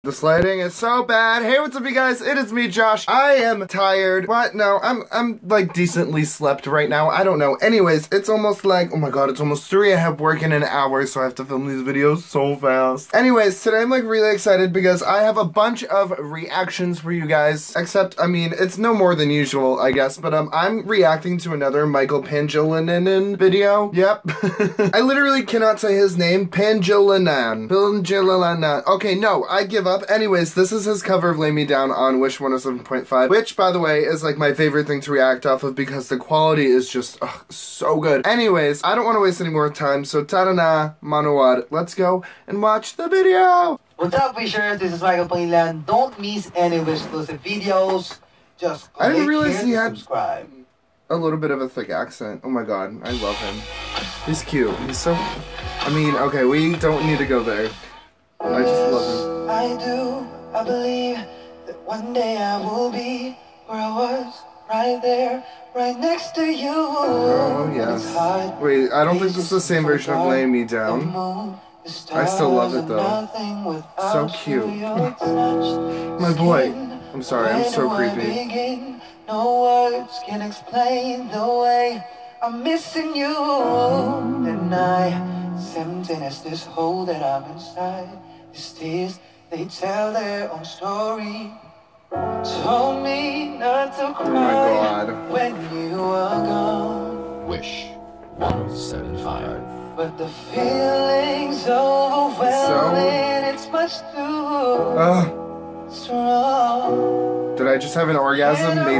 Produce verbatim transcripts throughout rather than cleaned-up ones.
This lighting is so bad. Hey, what's up, you guys? It is me, Josh. I am tired. What? No, I'm, I'm like decently slept right now. I don't know. Anyways, it's almost like, oh my god, it's almost three. I have work in an hour, so I have to film these videos so fast. Anyways, today I'm like really excited because I have a bunch of reactions for you guys. Except, I mean, it's no more than usual, I guess. But um, I'm reacting to another Michael Pangilinan video. Yep. I literally cannot say his name. Pangilinan. Pangilinan. Okay, no, I give up. Anyways, this is his cover of Lay Me Down on Wish one oh seven point five, which, by the way, is like my favorite thing to react off of because the quality is just ugh, so good. Anyways, I don't want to waste any more time, so Tara Manawad, let's go and watch the video! What's up, wishers? This is Michael Pangilinan. Don't miss any Wish exclusive videos. Just click I didn't realize here he to had subscribe. A little bit of a thick accent. Oh my god, I love him. He's cute. He's so... I mean, okay, we don't need to go there. I just love him. I do, I believe that one day I will be where I was, right there, right next to you. Oh, yes. Wait, I don't think this is the same version of Lay Me Down. I still love it, though. So cute. My boy. I'm sorry, I'm so creepy. No words can explain the way I'm missing you. And I, as empty as this hole that I'm inside, these tears, they tell their own story. Told me not to cry. Oh my god. When you are gone. Wish one oh seven point five. But the feeling's overwhelming. It's much too uh, strong. Did I just have an orgasm? Maybe.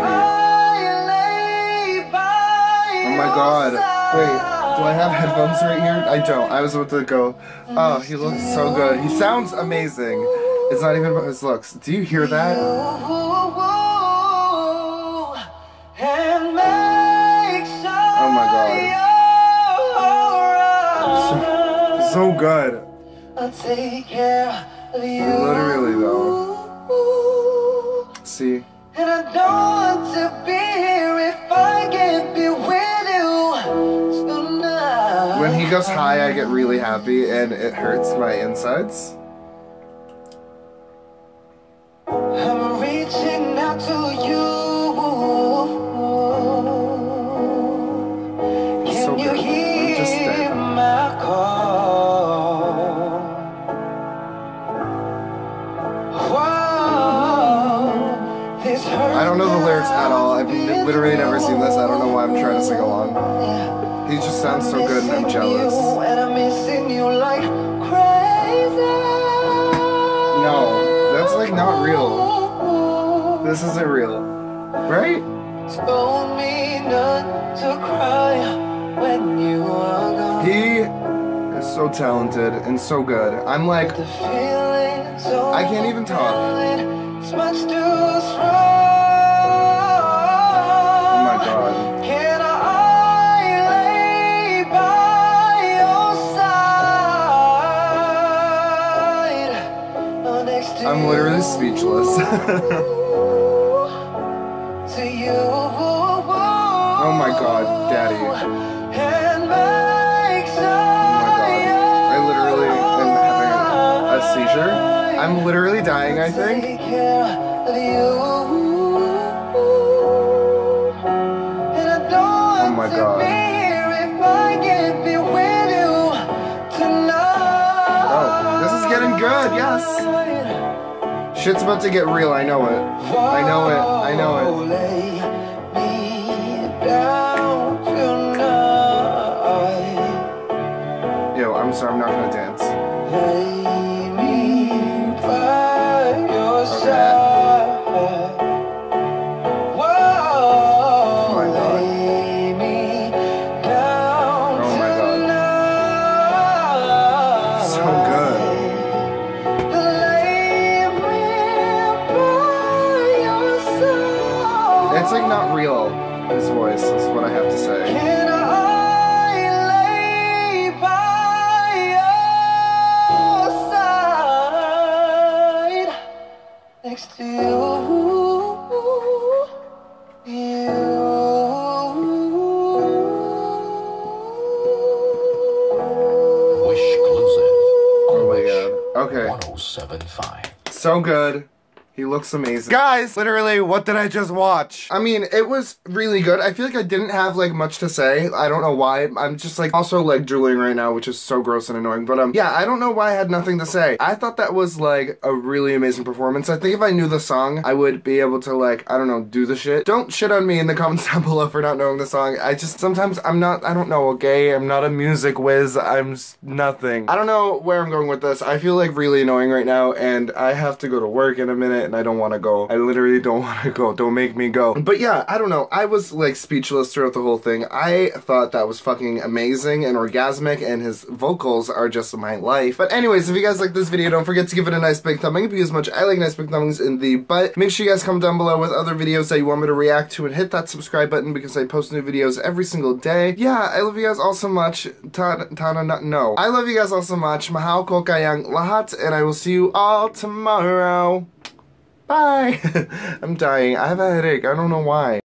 Oh my god. Wait. Do I have headphones right here? I don't. I was about to go, oh, he looks so good. He sounds amazing. It's not even about his looks. Do you hear that? Oh my god. So, so good. I'll take care of you. Literally though. See? And I don't want to be here if I can't be with you tonight. When he goes high, I get really happy and it hurts my insides. I'm reaching out to you. Can So you good. hear my call? Whoa, this hurts. I don't know the lyrics at all. I've literally never seen this. I don't know why I'm trying to sing along. He just sounds so good and I'm jealous. And I'm missing you like crazy. No, that's like not real. This isn't real. Right? Told me not to cry when you are gone. He is so talented and so good. I'm like, The feeling's I can't even talk. overwhelming. It's much too strong. Oh my god. Can I lay by your side? Next to I'm literally speechless. to you. Oh my god, daddy. And make Oh my god. I literally am having a, a seizure. I'm literally dying, I think. take care of you. And I don't Oh my want to god. be here if I can't be with you tonight. Oh, this is getting good, yes. Shit's about to get real, I know it. I know it, I know it. Lay me down tonight. Yo, I'm sorry, I'm not gonna dance. Lay me by your Okay. side. Whoa, my God. lay me down Oh my God. tonight. So good. Lay me by your side. It's like not real, his voice, is what I have to say. Can I lay by your side next to you? You. Wish exclusive. Oh my god. Okay. one oh seven point five. So good. He looks amazing. Guys, literally, what did I just watch? I mean, it was really good. I feel like I didn't have, like, much to say. I don't know why. I'm just, like, also, like, drooling right now, which is so gross and annoying. But, um, yeah, I don't know why I had nothing to say. I thought that was, like, a really amazing performance. I think if I knew the song, I would be able to, like, I don't know, do the shit. Don't shit on me in the comments down below for not knowing the song. I just, sometimes I'm not, I don't know, okay? I'm not a music whiz. I'm s- nothing. I don't know where I'm going with this. I feel, like, really annoying right now, and I have to go to work in a minute, and I don't want to go. I literally don't want to go. Don't make me go. But yeah, I don't know. I was like speechless throughout the whole thing. I thought that was fucking amazing and orgasmic, and his vocals are just my life. But anyways, if you guys like this video, don't forget to give it a nice big thumbing because much I like nice big thumbings in the butt. Make sure you guys comment down below with other videos that you want me to react to, and hit that subscribe button because I post new videos every single day. Yeah, I love you guys all so much. Ta ta na no. I love you guys all so much. Mahal ko kayang lahat, and I will see you all tomorrow. Bye! I'm dying. I have a headache. I don't know why.